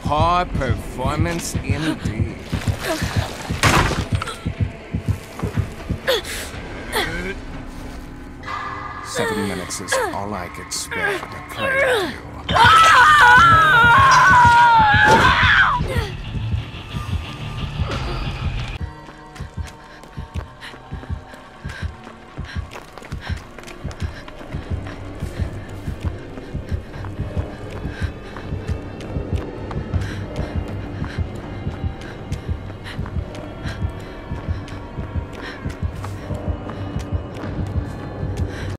Poor performance indeed. 70 minutes is all I could spare to play with you.